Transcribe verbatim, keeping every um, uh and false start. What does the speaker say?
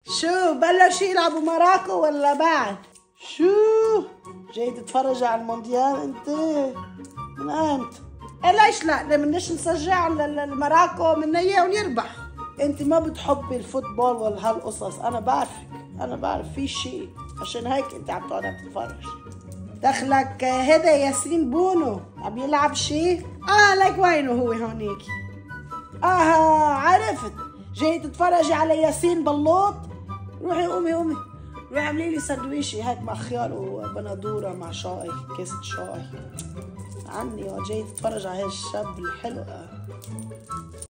شو بلشوا يلعبوا مراكو ولا بعد؟ شو جاي تتفرج على المونديال انت؟ من امتى؟ ايه ليش لا؟ ليه بدناش نشجع المراكو بدنا اياهم يربحوا. انت ما بتحبي الفوتبول ولا هالقصص، انا بعرفك، انا بعرف في شيء، عشان هيك انت عم تقعد عم تتفرج. دخلك هذا ياسين بونو عم يلعب شيء؟ اه لك وينه هو هونيك؟ اه عرفت، جاي تتفرجي على ياسين بلوط؟ روحي قومي قومي روحي اعملي لي سندويشي هيك مع خيار وبندوره مع شاي، كاسة شاي عني، جاي تتفرج على هالشاب الحلو.